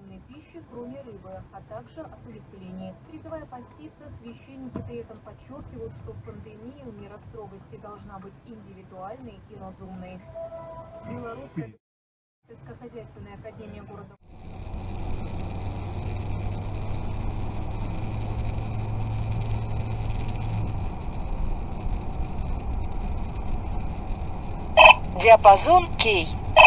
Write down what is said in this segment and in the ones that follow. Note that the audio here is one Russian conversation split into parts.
разумной пищи, кроме рыбы, а также о повеселении. Призывая поститься, священники при этом подчеркивают, что в пандемию мера строгости должна быть индивидуальной и разумной. Белорусская сельскохозяйственная академия города Диапазон Кей.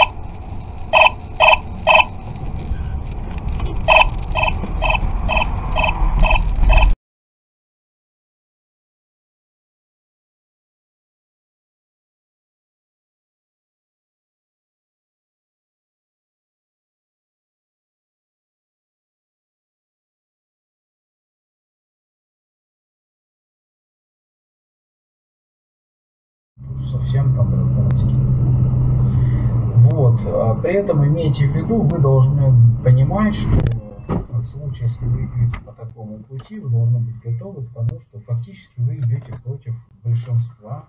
Совсем там драконовский. Вот. При этом имейте в виду, вы должны понимать, что в случае, если вы идете по такому пути, вы должны быть готовы к тому, что фактически вы идете против большинства.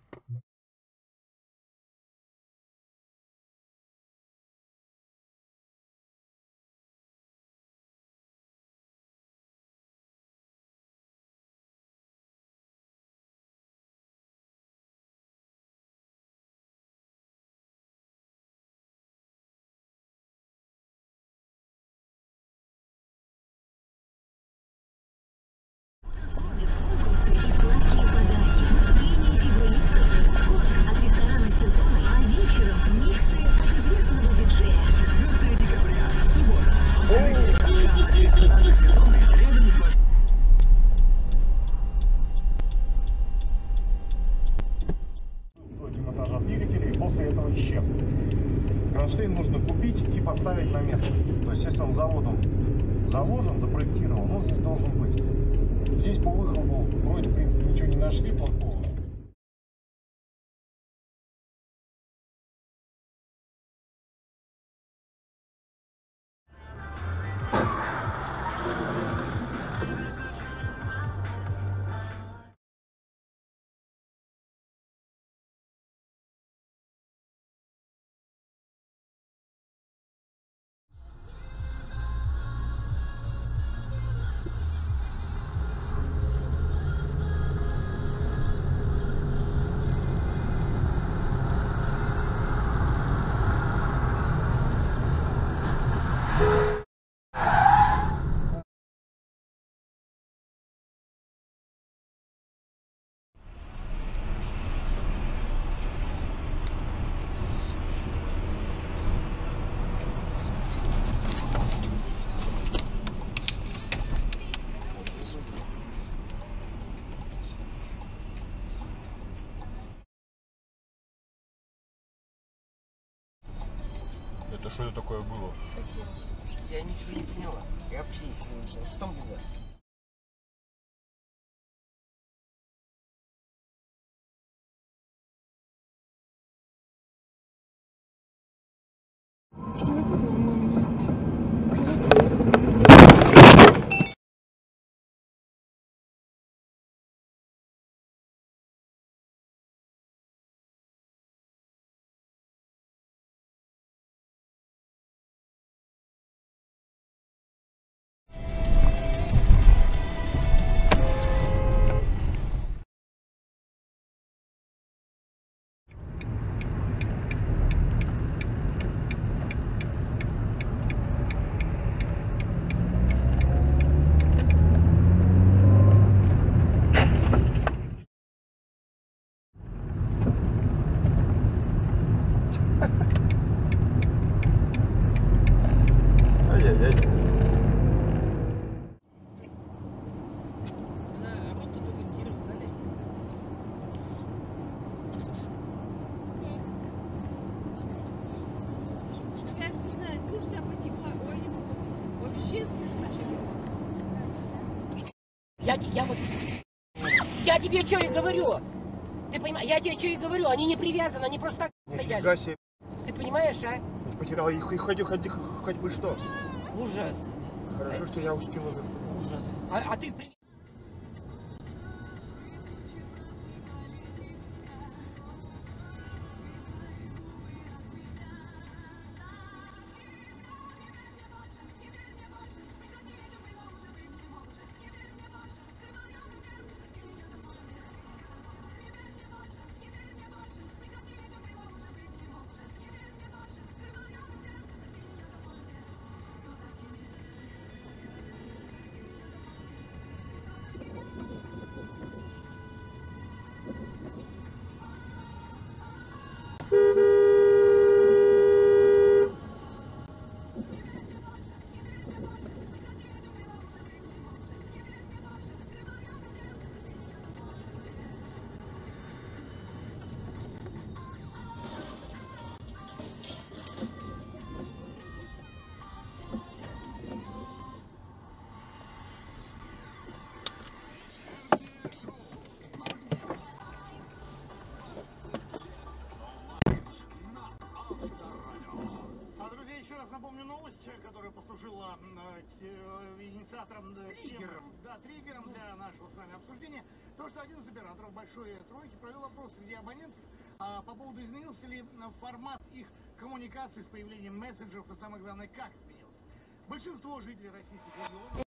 Демонтажа двигателя, и после этого исчез. Кронштейн нужно купить и поставить на место. То есть, если он заводом заложен, запроектирован, он здесь должен быть. Здесь по выхлопу вроде, в принципе, ничего не нашли плохого. Это что это такое было? Я ничего не поняла. Я вообще ничего не поняла. Что там было? Ай-яй-яй. Я тебе что и говорю. Ты понимаешь, я тебе что и говорю, они не привязаны, они просто так стояли. Себе. Ты понимаешь, а? Потерял их и хоть бы что. Ужас. Хорошо, что я успел уже. Ужас. А ты новость, которая послужила инициатором, триггером для нашего с вами обсуждения, то, что один из операторов большой тройки провел опрос среди абонентов по поводу, изменился ли формат их коммуникации с появлением мессенджеров, и самое главное, как изменился. Большинство жителей российских регионов